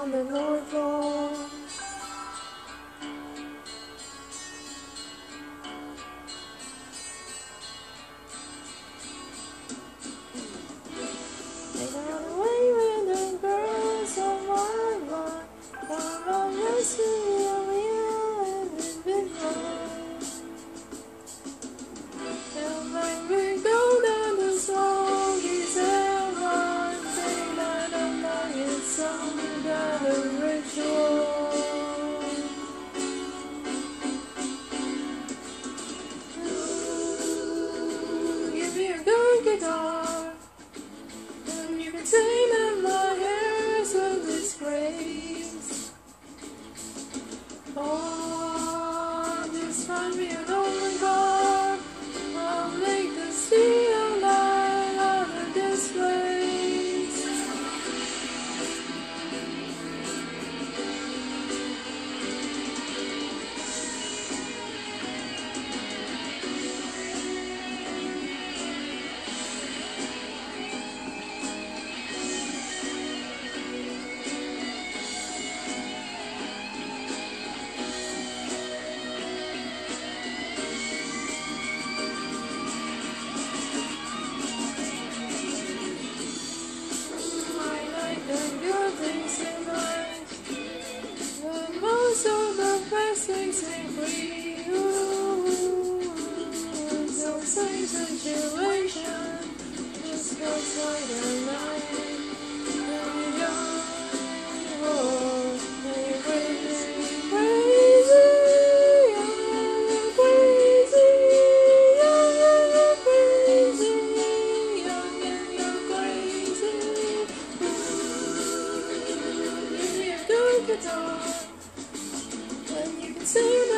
on the North Floor. They run away with the girls of my life. Come on, let's see how we have been wrong. They'll make me go down the smoky line. Say that I'm not in some kind of ritual. Ooh, give me a good guitar. You can say that my hair's a disgrace. Oh, just find me an old car. I'll make the steel light out of this place. Most of the best things ain't free. So same situation just goes like a night. When you're young, oh, you're crazy, crazy, you're crazy, you're crazy, you're crazy. Give me a good guitar. And you can sing